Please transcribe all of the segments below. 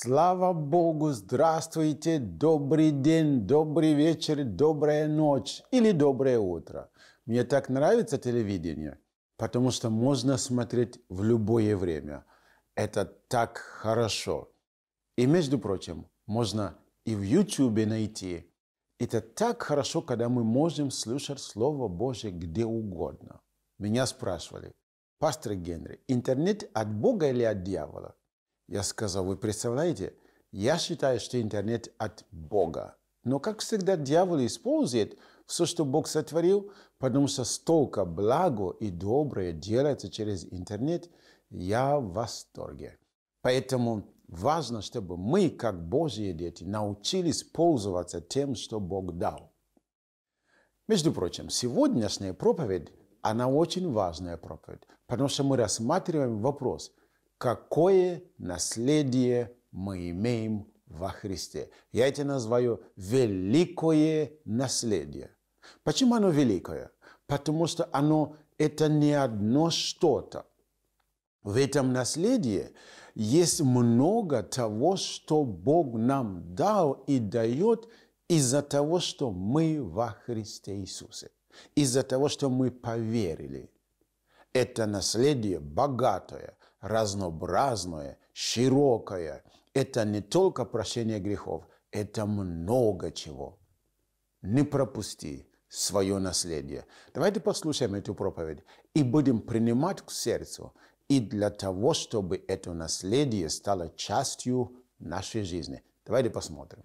Слава Богу, здравствуйте, добрый день, добрый вечер, добрая ночь или доброе утро. Мне так нравится телевидение, потому что можно смотреть в любое время. Это так хорошо. И, между прочим, можно и в YouTube найти. Это так хорошо, когда мы можем слушать Слово Божье где угодно. Меня спрашивали: пастор Генри, интернет от Бога или от дьявола? Я сказал: вы представляете, я считаю, что интернет от Бога. Но, как всегда, дьявол использует все, что Бог сотворил, потому что столько блага и доброе делается через интернет. Я в восторге. Поэтому важно, чтобы мы, как Божьи дети, научились пользоваться тем, что Бог дал. Между прочим, сегодняшняя проповедь, она очень важная проповедь, потому что мы рассматриваем вопрос: какое наследие мы имеем во Христе? Я это называю великое наследие. Почему оно великое? Потому что это не одно что-то. В этом наследии есть много того, что Бог нам дал и дает из-за того, что мы во Христе Иисусе, из-за того, что мы поверили. Это наследие богатое, разнообразное, широкое. Это не только прощение грехов, это много чего. Не пропусти свое наследие. Давайте послушаем эту проповедь и будем принимать к сердцу, и для того, чтобы это наследие стало частью нашей жизни. Давайте посмотрим.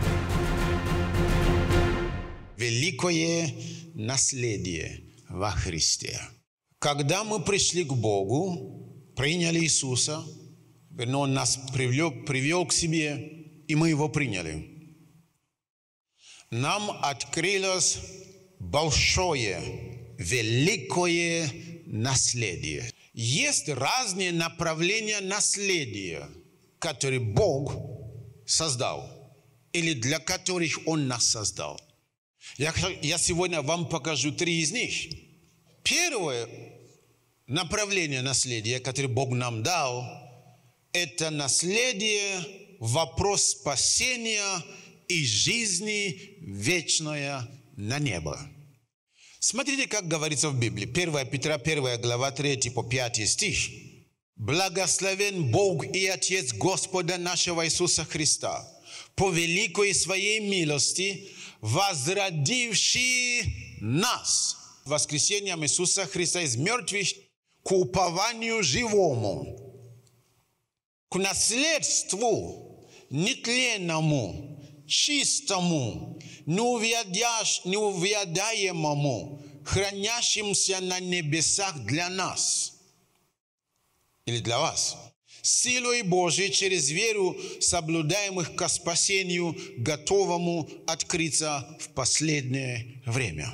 Великое наследие во Христе. Когда мы пришли к Богу, приняли Иисуса, Он нас привел к себе, и мы Его приняли, нам открылось большое, великое наследие. Есть разные направления наследия, которые Бог создал, или для которых Он нас создал. Я сегодня вам покажу 3 из них. Первое направление наследия, которое Бог нам дал, это наследие, вопрос спасения и жизни вечная на небо. Смотрите, как говорится в Библии. 1 Петра, 1 глава, 3 по 5 стих. «Благословен Бог и Отец Господа нашего Иисуса Христа, по великой своей милости, возродивший нас воскресением Иисуса Христа из мертвых к упованию живому, к наследству нетленному, чистому, неувядаемому, хранящимся на небесах для нас или для вас, силой Божией через веру соблюдаемых ко спасению, готовому открыться в последнее время».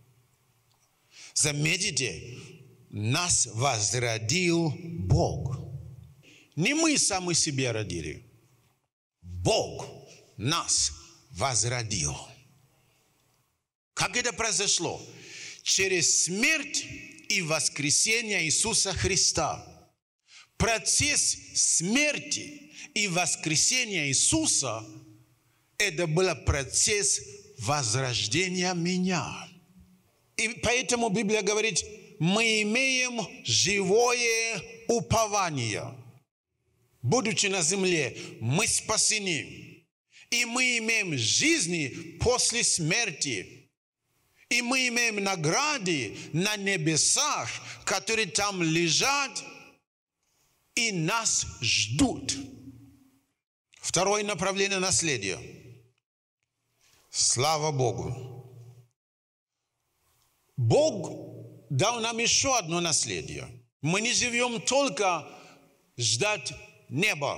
Заметите, нас возродил Бог. Не мы сами себя родили. Бог нас возродил. Как это произошло? Через смерть и воскресение Иисуса Христа. Процесс смерти и воскресения Иисуса – это был процесс возрождения меня. И поэтому Библия говорит, мы имеем живое упование. Будучи на земле, мы спасены. И мы имеем жизни после смерти. И мы имеем награды на небесах, которые там лежат и нас ждут. Второе направление наследия. Слава Богу. Бог дал нам еще одно наследие. Мы не живем только ждать неба.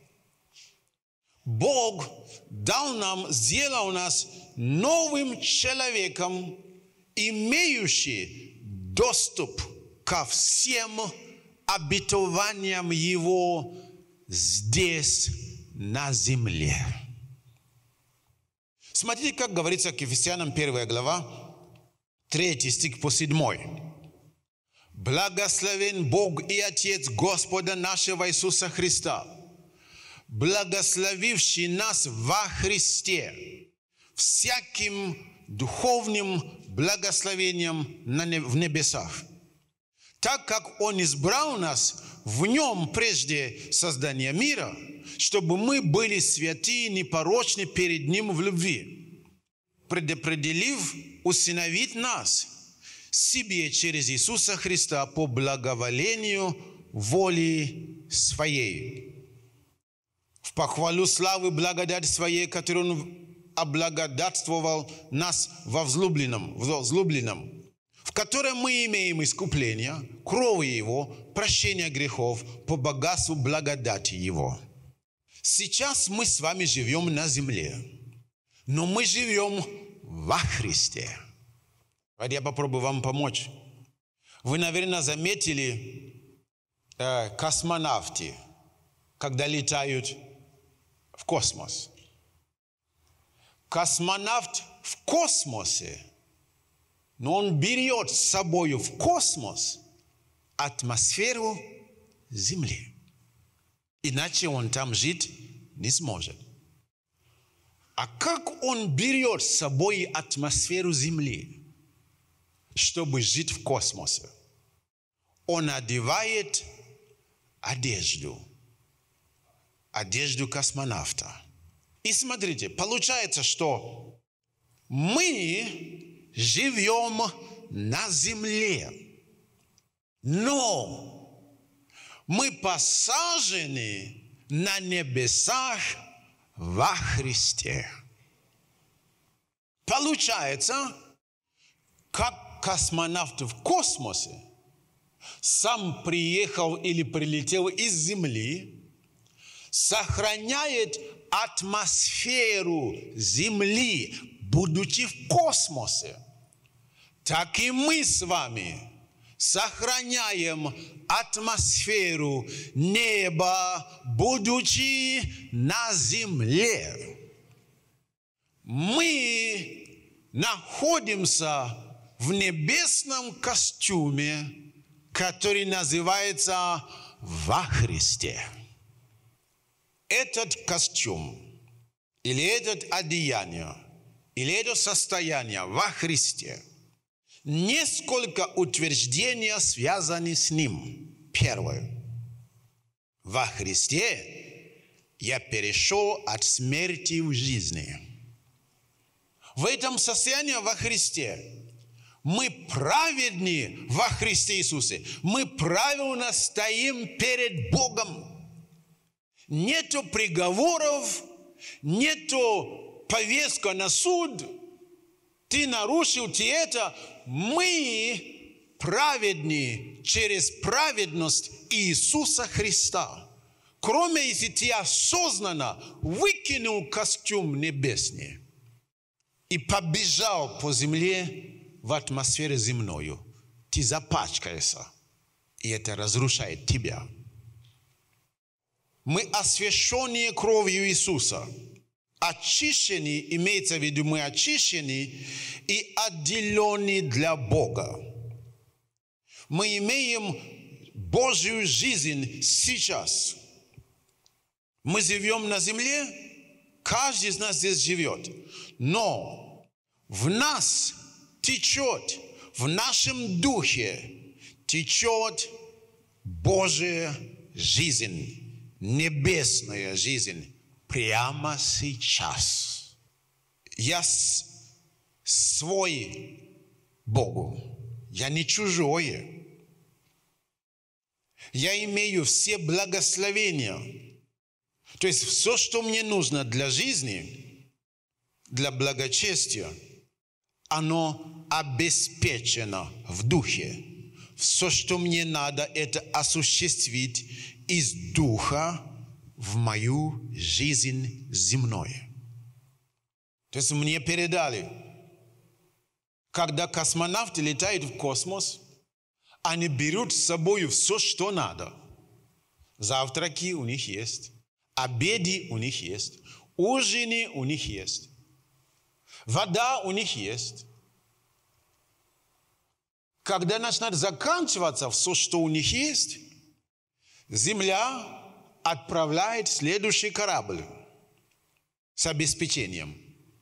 Бог дал нам, сделал нас новым человеком, имеющим доступ ко всем обетованиям Его здесь, на земле. Смотрите, как говорится к Ефесянам 1 глава, 3 стих по 7. «Благословен Бог и Отец Господа нашего Иисуса Христа, благословивший нас во Христе всяким духовным благословением в небесах, так как Он избрал нас в Нем прежде создания мира, чтобы мы были святы и непорочны перед Ним в любви, предопределив усыновить нас себе через Иисуса Христа по благоволению воли Своей, в похвалу славы благодати Своей, которую Он облагодатствовал нас во возлюбленном, в котором мы имеем искупление, кровью Его, прощение грехов по богатству благодати Его. Сейчас мы с вами живем на земле, но мы живем во Христе. Вот я попробую вам помочь. Вы, наверное, заметили космонавты, когда летают в космос. Космонавт в космосе, но он берет с собой в космос атмосферу Земли. Иначе он там жить не сможет. А как он берет с собой атмосферу Земли, чтобы жить в космосе? Он одевает одежду космонавта. И смотрите, получается, что мы живем на земле, но мы посажены на небесах во Христе. Получается, как космонавт в космосе сам приехал или прилетел из Земли, сохраняет атмосферу Земли, будучи в космосе, так и мы с вами сохраняем атмосферу неба, будучи на земле. Мы находимся в небесном костюме, который называется во Христе. Этот костюм, или это одеяние, или это состояние во Христе, несколько утверждений связаны с Ним. Первое. Во Христе я перешел от смерти в жизнь. В этом состоянии во Христе мы праведны во Христе Иисусе. Мы правильно стоим перед Богом. Нету приговоров, нету повестка на суд. Ты нарушил это. Мы праведны через праведность Иисуса Христа. Кроме, если ты осознанно выкинул костюм небесный и побежал по земле в атмосфере земною, ты запачкаешься, и это разрушает тебя. Мы освященные кровью Иисуса, очищены, имеется в виду, мы очищены и отделены для Бога. Мы имеем Божью жизнь сейчас. Мы живем на земле, каждый из нас здесь живет, но в нас течет, в нашем духе течет Божья жизнь. Небесная жизнь прямо сейчас. Я свой Богу. Я не чужое. Я имею все благословения. То есть все, что мне нужно для жизни, для благочестия, оно обеспечено в духе. Все, что мне надо, это осуществить из духа в мою жизнь земную. То есть мне передали, когда космонавты летают в космос, они берут с собой все, что надо. Завтраки у них есть, обеды у них есть, ужины у них есть, вода у них есть. Когда начинает заканчиваться все, что у них есть, Земля отправляет следующий корабль с обеспечением.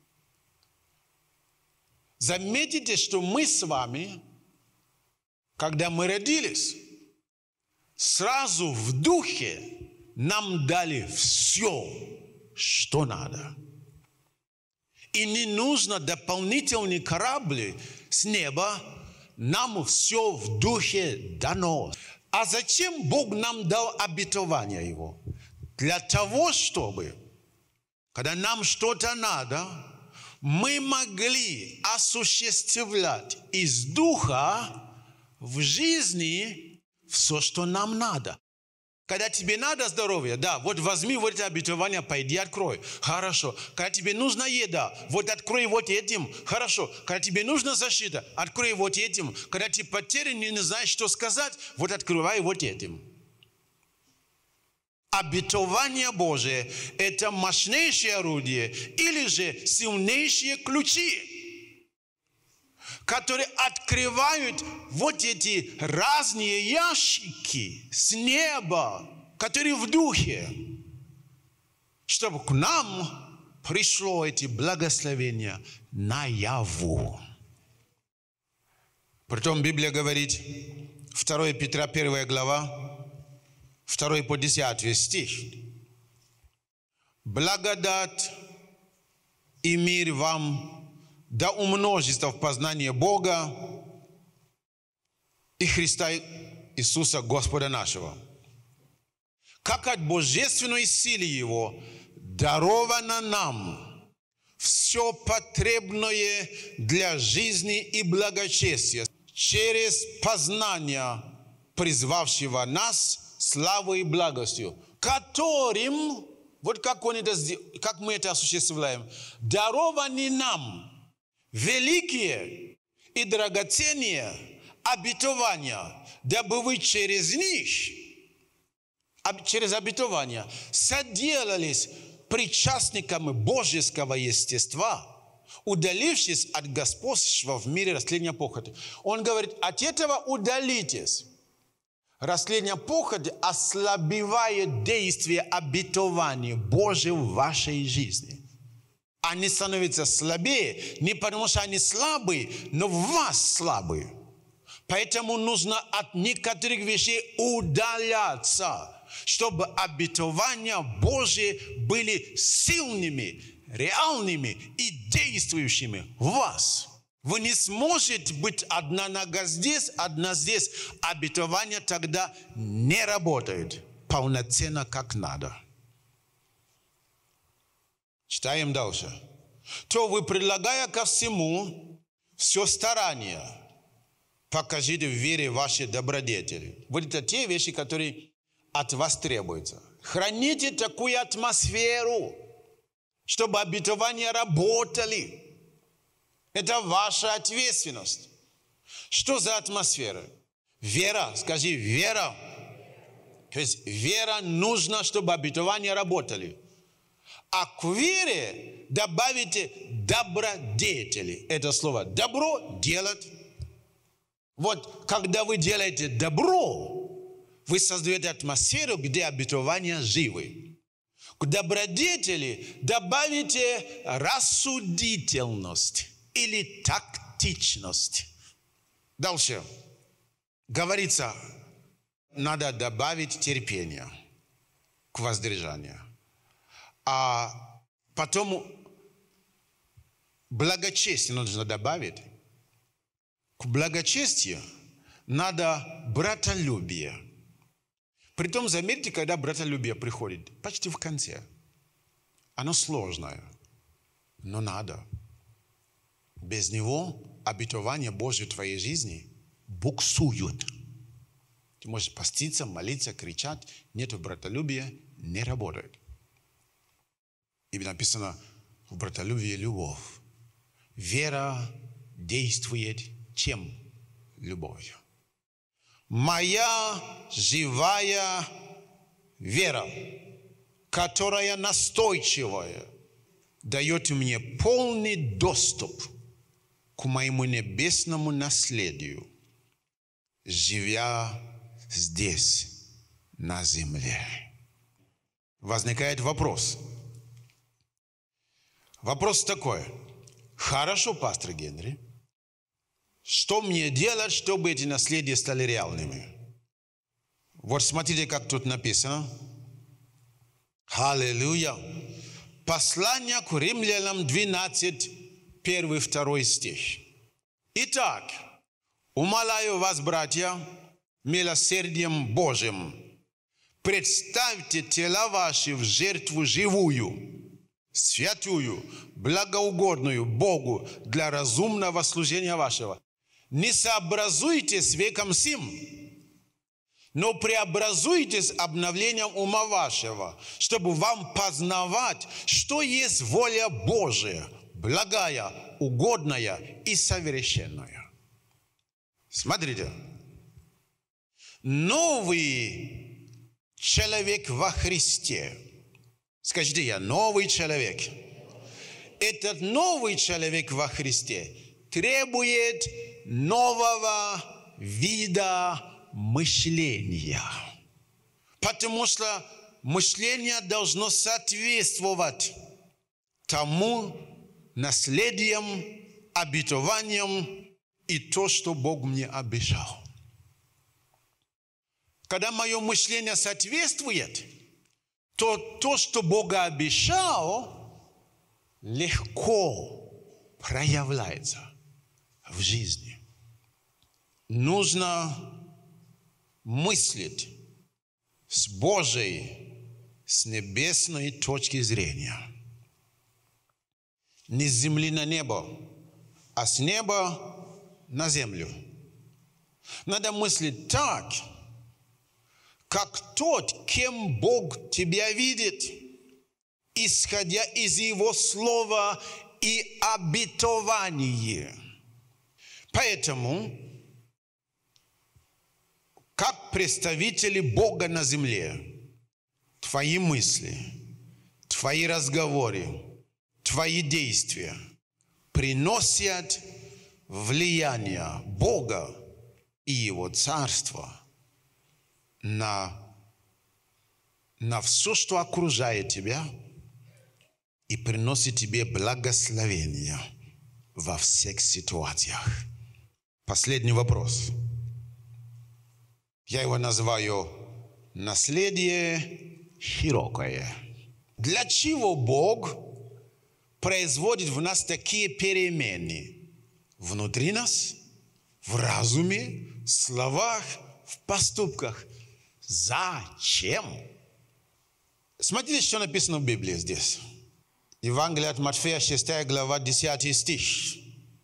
Заметите, что мы с вами, когда мы родились, сразу в духе нам дали все, что надо. И не нужно дополнительный корабль с неба, нам все в духе дано. А зачем Бог нам дал обетование Его? Для того, чтобы, когда нам что-то надо, мы могли осуществлять из духа в жизни все, что нам надо. Когда тебе надо здоровье, да, вот возьми вот это обетование, пойди открой. Хорошо. Когда тебе нужна еда, вот открой вот этим. Хорошо. Когда тебе нужна защита, открой вот этим. Когда ты потерян, не знаешь, что сказать, вот открывай вот этим. Обетование Божие – это мощнейшее орудие или же сильнейшие ключи, которые открывают вот эти разные ящики с неба, которые в духе, чтобы к нам пришло эти благословения наяву. Притом Библия говорит, 2 Петра 1 глава, 2 по 10 стих. Благодать и мир вам да умножится в познании Бога и Христа Иисуса Господа нашего. Как от божественной силы Его даровано нам все потребное для жизни и благочестия через познание призвавшего нас славой и благостью, которым, вот как мы это осуществляем, дарованы нам великие и драгоценные обетования, дабы вы через них, через обетования, соделались причастниками божеского естества, удалившись от господства в мире растления похоти. Он говорит, от этого удалитесь. Растление похоти ослабевает действие обетования Божьего в вашей жизни. Они становятся слабее, не потому что они слабые, но в вас слабые. Поэтому нужно от некоторых вещей удаляться, чтобы обетования Божьи были сильными, реальными и действующими в вас. Вы не сможете быть одна нога здесь, одна здесь. Обетование тогда не работает полноценно, как надо. Читаем дальше. То вы, предлагая ко всему все старание, покажите в вере ваши добродетели. Вот это те вещи, которые от вас требуются. Храните такую атмосферу, чтобы обетования работали. Это ваша ответственность. Что за атмосфера? Вера. Скажи, вера. То есть вера нужна, чтобы обетования работали. А к вере добавите добродетели. Это слово добро делать. Вот когда вы делаете добро, вы создаете атмосферу, где обетования живы. К добродетели добавите рассудительность или тактичность. Дальше. Говорится, надо добавить терпение к воздержанию. А потом благочестие нужно добавить. К благочестию надо братолюбие. Притом, заметьте, когда братолюбие приходит, почти в конце. Оно сложное, но надо. Без него обетование Божье в твоей жизни буксует. Ты можешь поститься, молиться, кричать. Нет братолюбия, не работает. И написано, в братолюбии любовь. Вера действует чем? Любовью. Моя живая вера, которая настойчивая, дает мне полный доступ к моему небесному наследию, живя здесь, на земле. возникает вопрос. Вопрос такой. Хорошо, пастор Генри, что мне делать, чтобы эти наследия стали реальными? Вот смотрите, как тут написано. Аллилуйя. Послание к Римлянам 12, 1-2 стих. Итак, умоляю вас, братья, милосердием Божьим, представьте тела ваши в жертву живую, святую, благоугодную Богу для разумного служения вашего. Не сообразуйтесь с веком сим, но преобразуйтесь обновлением ума вашего, чтобы вам познавать, что есть воля Божия, благая, угодная и совершенная. Смотрите. Новый человек во Христе. Скажите, я новый человек. Этот новый человек во Христе требует нового вида мышления. Потому что мышление должно соответствовать тому наследиям, обетованиям и то, что Бог мне обещал. Когда мое мышление соответствует, то, что Бог обещал, легко проявляется в жизни. Нужно мыслить с Божьей, с небесной точки зрения. Не с земли на небо, а с неба на землю. Надо мыслить так, как тот, кем Бог тебя видит, исходя из Его слова и обетования. Поэтому, как представители Бога на земле, твои мысли, твои разговоры, твои действия приносят влияние Бога и Его Царства на все, что окружает тебя, и приносит тебе благословение во всех ситуациях. Последний вопрос. Я его называю наследие широкое. Для чего Бог производит в нас такие перемены внутри нас, в разуме, в словах, в поступках? Зачем? Смотрите, что написано в Библии здесь. Евангелие от Матфея, 6 глава, 10 стих.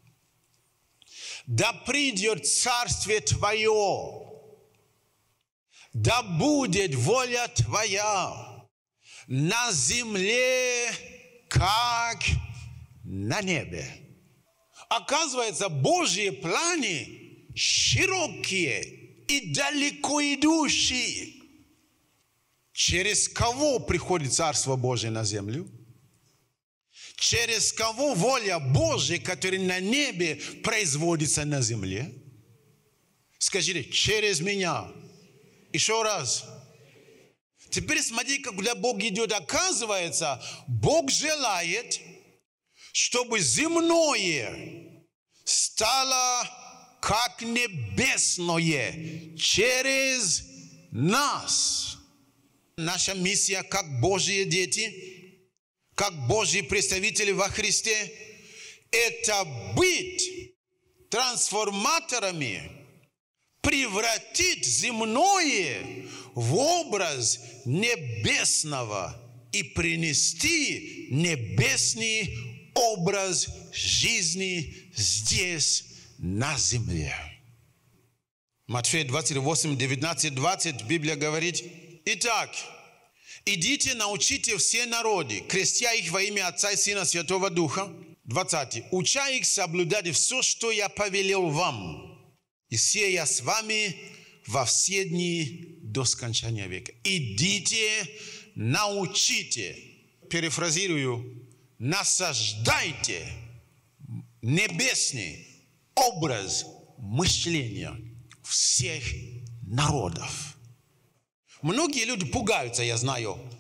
«Да придет Царствие Твое, да будет воля Твоя на земле, как на небе». Оказывается, Божьи планы широкие и далеко идущие. Через кого приходит Царство Божие на землю? Через кого воля Божия, которая на небе, производится на земле? Скажите, через меня. Еще раз. Теперь смотрите, куда Бог идет. Оказывается, Бог желает, чтобы земное стало как небесное через нас. Наша миссия как Божьи дети, как Божьи представители во Христе, это быть трансформаторами, превратить земное в образ небесного и принести небесный образ жизни здесь, на земле. Матфея 28, 19, 20, Библия говорит: «Итак, идите, научите все народы, крестя их во имя Отца и Сына Святого Духа». 20. «Уча их соблюдать все, что я повелел вам, и се я с вами во все дни до скончания века». Идите, научите, перефразирую, насаждайте небесный образ мышления всех народов. Многие люди пугаются, я знаю,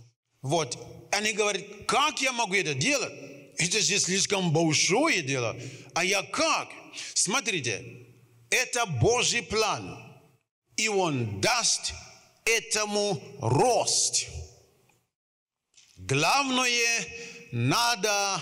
Вот. Они говорят, как я могу это делать? Это же слишком большое дело. А я как? Смотрите, это Божий план. И Он даст этому рост. Главное, надо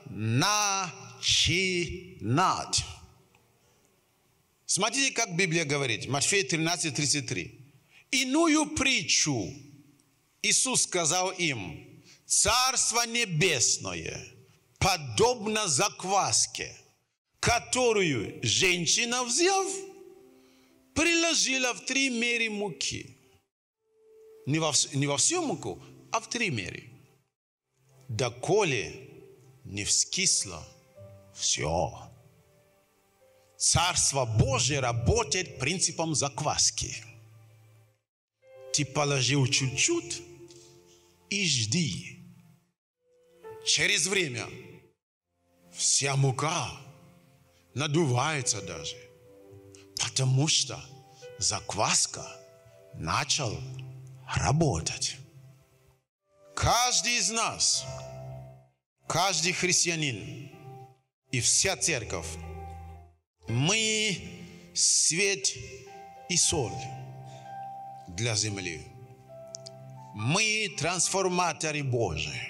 начинать. Смотрите, как Библия говорит. Матфея 13:33. Иную притчу Иисус сказал им. Царство Небесное подобно закваске, которую женщина, взяв, приложила в 3 меры муки. Не во всю муку, а в 3 меры. Доколе не вскисло все. Царство Божие работает принципом закваски. Ты положил чуть-чуть и жди. Через время вся мука надувается даже. Потому что закваска начал работать. Каждый из нас, каждый христианин и вся церковь, мы свет и соль для земли. Мы трансформаторы Божии.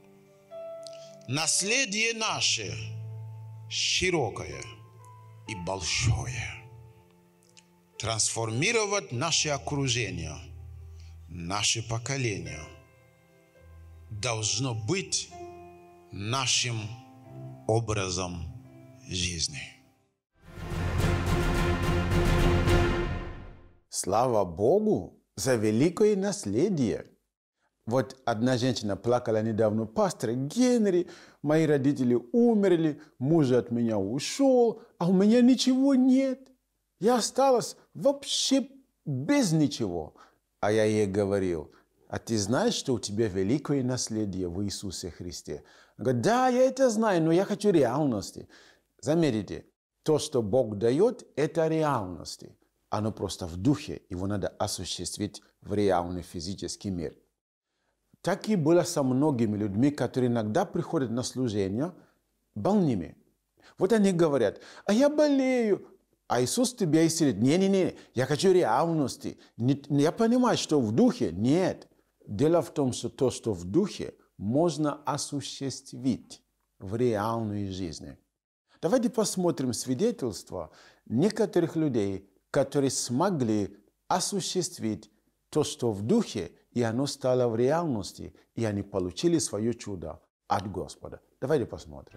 Наследие наше широкое и большое. Трансформировать наше окружение, наше поколение должно быть нашим образом жизни. Слава Богу за великое наследие. Вот одна женщина плакала недавно: пастор Генри, мои родители умерли, муж от меня ушел, а у меня ничего нет. Я осталась вообще без ничего. А я ей говорил: а ты знаешь, что у тебя великое наследие в Иисусе Христе? Она говорит: да, я это знаю, но я хочу реальности. Заметьте, то, что Бог дает, это реальности. Оно просто в духе, его надо осуществить в реальный физический мир. Так и было со многими людьми, которые иногда приходят на служение больными. Вот они говорят: а я болею, а Иисус тебя исцелит. Не-не-не, я хочу реальности. Я понимаю, что в духе нет. Дело в том, что то, что в духе, можно осуществить в реальной жизни. Давайте посмотрим свидетельства некоторых людей, которые смогли осуществить то, что в духе, и оно стало в реальности, и они получили свое чудо от Господа. Давайте посмотрим.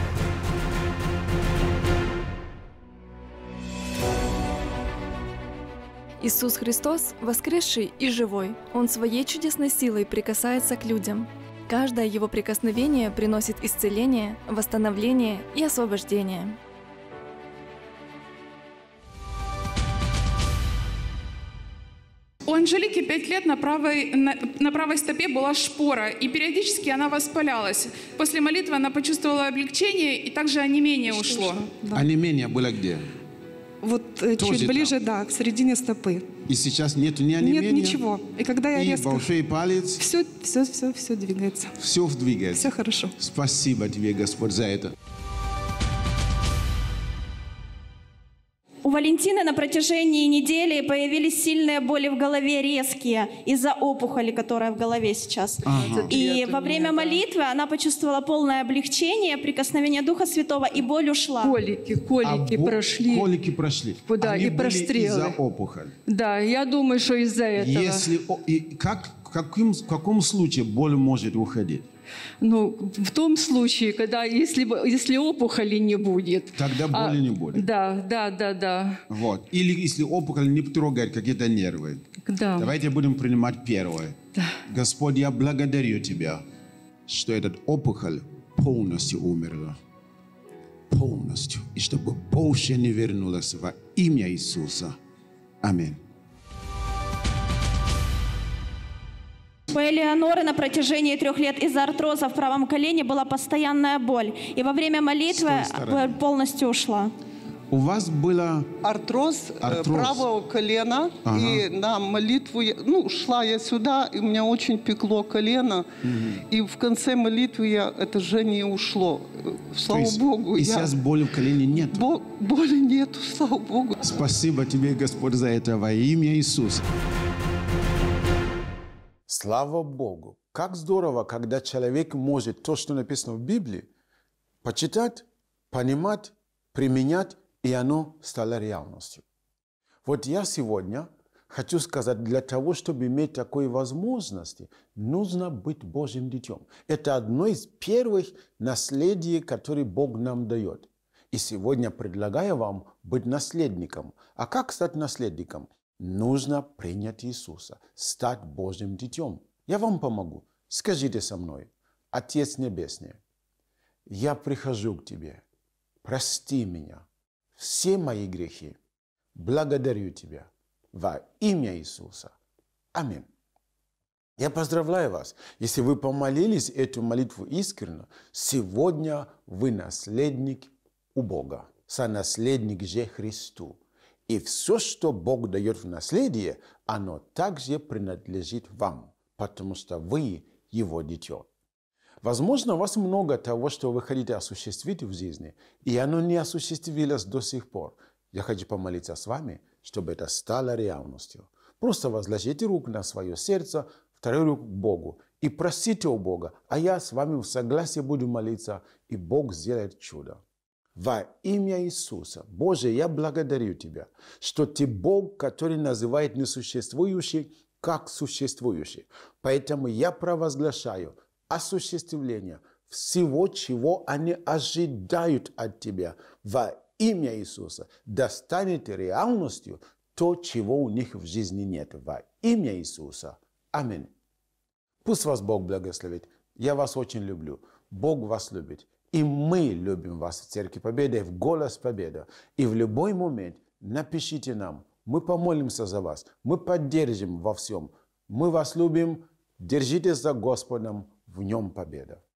Иисус Христос воскресший и живой. Он своей чудесной силой прикасается к людям. Каждое Его прикосновение приносит исцеление, восстановление и освобождение. У Анжелики 5 лет на правой стопе была шпора, и периодически она воспалялась. После молитвы она почувствовала облегчение, и также онемение ушло. Да. Онемение было где? Вот тоже чуть ближе, там? Да, к середине стопы. И сейчас нет ни онемения? Нет ничего. И когда я резко... большой палец? Все двигается. Все двигается? Все хорошо. Спасибо тебе, Господь, за это. У Валентины на протяжении недели появились сильные боли в голове, резкие, из-за опухоли, которая в голове сейчас. Ага. И во время молитвы она почувствовала полное облегчение, прикосновение Духа Святого, и боль ушла. Колики прошли. Колики прошли. Да, они и были прострелы. из-за опухоли. Да, я думаю, что из-за этого. В каком случае боль может уходить? Ну, в том случае, когда, если опухоли не будет. Тогда боли не будет. Да. Вот. Или если опухоль не трогает какие-то нервы. Да. Давайте будем принимать первое. Да. Господь, я благодарю Тебя, что этот опухоль полностью умерла. Полностью. И чтобы больше не вернулась во имя Иисуса. Аминь. У Элеоноры на протяжении 3 лет из-за артроза в правом колене была постоянная боль. И во время молитвы боль полностью ушла. У вас было Артроз, правого колена. Ага. И на молитву, шла я сюда, и у меня очень пекло колено. И в конце молитвы это жжение ушло. Слава Богу. И сейчас боли в колене нет. Боли нету, слава Богу. Спасибо тебе, Господь, за это во имя Иисуса. Слава Богу! Как здорово, когда человек может то, что написано в Библии, почитать, понимать, применять, и оно стало реальностью. Вот я сегодня хочу сказать, для того, чтобы иметь такой возможности, нужно быть Божьим детем. Это одно из первых наследий, которые Бог нам дает. И сегодня предлагаю вам быть наследником. А как стать наследником? Нужно принять Иисуса, стать Божьим детем. Я вам помогу. Скажите со мной: Отец Небесный, я прихожу к Тебе. Прости меня, все мои грехи. Благодарю Тебя во имя Иисуса. Аминь. Я поздравляю вас. Если вы помолились эту молитву искренне, сегодня вы наследник у Бога, сонаследник же Христу. И все, что Бог дает в наследие, оно также принадлежит вам, потому что вы Его дитё. Возможно, у вас много того, что вы хотите осуществить в жизни, и оно не осуществилось до сих пор. Я хочу помолиться с вами, чтобы это стало реальностью. Просто возложите руку на свое сердце, вторую руку к Богу, и просите у Бога, а я с вами в согласии буду молиться, и Бог сделает чудо. Во имя Иисуса, Боже, я благодарю Тебя, что Ты Бог, который называет несуществующий как существующий. Поэтому я провозглашаю осуществление всего, чего они ожидают от Тебя. Во имя Иисуса да станет реальностью то, чего у них в жизни нет. Во имя Иисуса. Аминь. Пусть вас Бог благословит. Я вас очень люблю. Бог вас любит. И мы любим вас в Церкви Победы, в «Голос Победы». И в любой момент напишите нам. Мы помолимся за вас. Мы поддержим во всем. Мы вас любим. Держитесь за Господом. В нем победа.